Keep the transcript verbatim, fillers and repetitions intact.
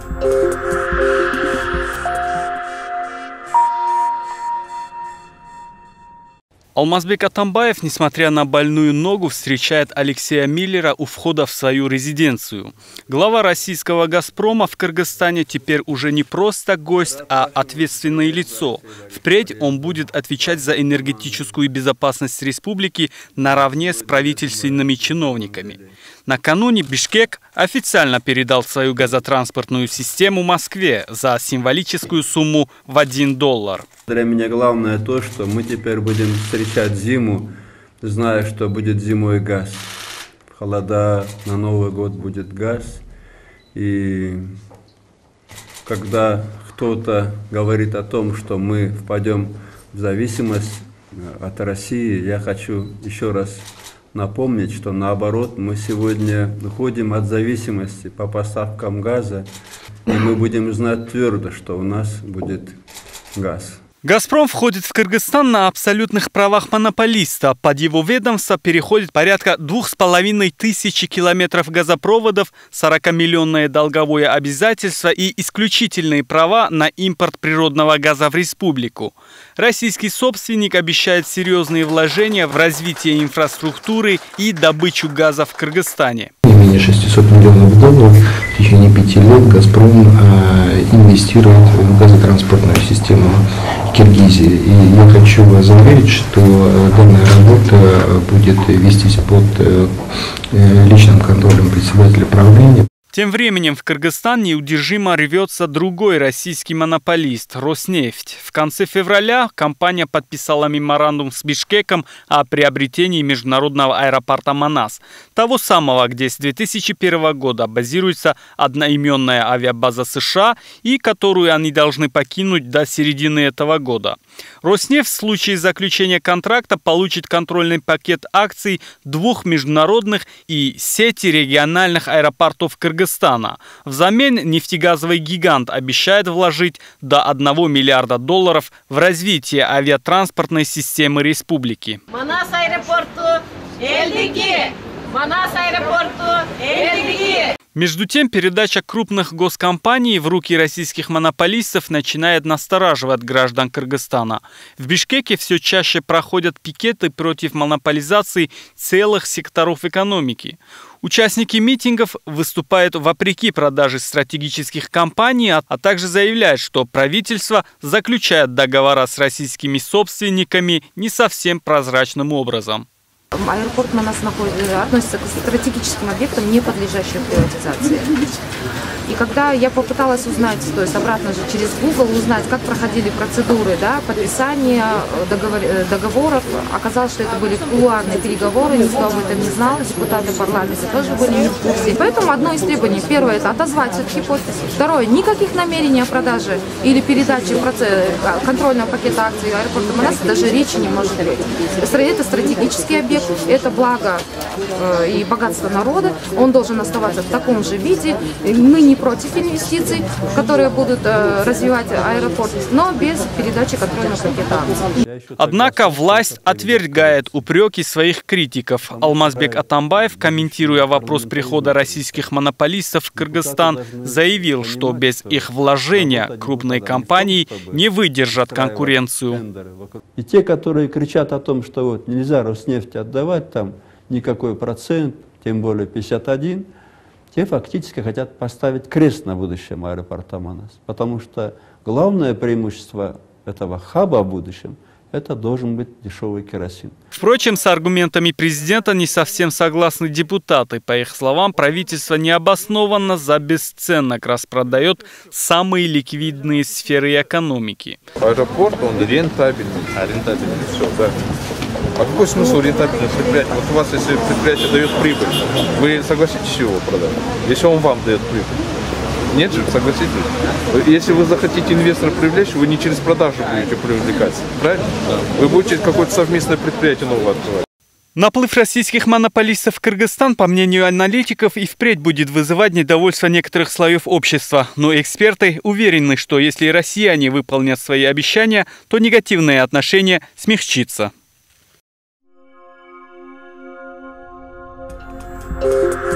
Алмазбек Атамбаев, несмотря на больную ногу, встречает Алексея Миллера у входа в свою резиденцию. Глава российского «Газпрома» в Кыргызстане теперь уже не просто гость, а ответственное лицо. Впредь он будет отвечать за энергетическую безопасность республики наравне с правительственными чиновниками. Накануне Бишкек официально передал свою газотранспортную систему Москве за символическую сумму в один доллар. Для меня главное то, что мы теперь будем встречать зиму, зная, что будет зимой газ. В холода на Новый год будет газ. И когда кто-то говорит о том, что мы впадем в зависимость от России, я хочу еще раз напомнить, что наоборот, мы сегодня выходим от зависимости по поставкам газа, и мы будем знать твердо, что у нас будет газ. «Газпром» входит в Кыргызстан на абсолютных правах монополиста. Под его ведомство переходит порядка двух с половиной тысячи километров газопроводов, сорокамиллионное долговое обязательство и исключительные права на импорт природного газа в республику. Российский собственник обещает серьезные вложения в развитие инфраструктуры и добычу газа в Кыргызстане. Не менее шестисот миллионов долларов в течение пяти лет «Газпром» инвестирует в газотранспортную систему Киргизии. И я хочу вас заверить, что данная работа будет вестись под личным контролем председателя правления. Тем временем в Кыргызстан неудержимо рвется другой российский монополист – Роснефть. В конце февраля компания подписала меморандум с Бишкеком о приобретении международного аэропорта Манас, того самого, где с две тысячи первого года базируется одноименная авиабаза США и которую они должны покинуть до середины этого года. Роснефть в случае заключения контракта получит контрольный пакет акций двух международных и сети региональных аэропортов Кыргызстана. Взамен нефтегазовый гигант обещает вложить до одного миллиарда долларов в развитие авиатранспортной системы республики. Манас аэропорту элдиги! Манас аэропорту элдиги! Между тем, передача крупных госкомпаний в руки российских монополистов начинает настораживать граждан Кыргызстана. В Бишкеке все чаще проходят пикеты против монополизации целых секторов экономики. Участники митингов выступают вопреки продаже стратегических компаний, а также заявляют, что правительство заключает договора с российскими собственниками не совсем прозрачным образом. Аэропорт Манас относится к стратегическим объектам, не подлежащим приватизации. И когда я попыталась узнать, то есть обратно же через Google узнать, как проходили процедуры, да, подписания договор, договоров, оказалось, что это были кулуарные переговоры, никто об этом не знал, депутаты парламента тоже были не в курсе. Поэтому одно из требований, первое, это отозвать все-таки подписи. Второе, никаких намерений о продаже или передаче контрольного пакета акций аэропорта Манас даже речи не может быть. Это стратегический объект, это благо и богатство народа, он должен оставаться в таком же виде. Мы не против инвестиций, которые будут э, развивать аэропорт, но без передачи контрольного пакета акций. Однако власть отвергает упреки своих критиков. Алмазбек Атамбаев, комментируя вопрос прихода российских монополистов в Кыргызстан, заявил, что без их вложения крупные компании не выдержат конкуренцию. И те, которые кричат о том, что вот нельзя Роснефть отдавать, там никакой процент, тем более пятьдесят один, те фактически хотят поставить крест на будущем аэропорта Манас. Потому что главное преимущество этого хаба в будущем – это должен быть дешевый керосин. Впрочем, с аргументами президента не совсем согласны депутаты. По их словам, правительство необоснованно за бесценок распродает самые ликвидные сферы экономики. Аэропорт, он рентабельный. А рентабельный, все, да. А какой смысл рентабельного предприятия? Вот у вас, если предприятие дает прибыль, вы согласитесь его продать? Если он вам дает прибыль? Нет же, согласитесь? Если вы захотите инвестора привлечь, вы не через продажу будете привлекать, правильно? Вы будете через какое-то совместное предприятие новое открывать. Наплыв российских монополистов в Кыргызстан, по мнению аналитиков, и впредь будет вызывать недовольство некоторых слоев общества. Но эксперты уверены, что если россияне выполнят свои обещания, то негативное отношение смягчится. Thank you.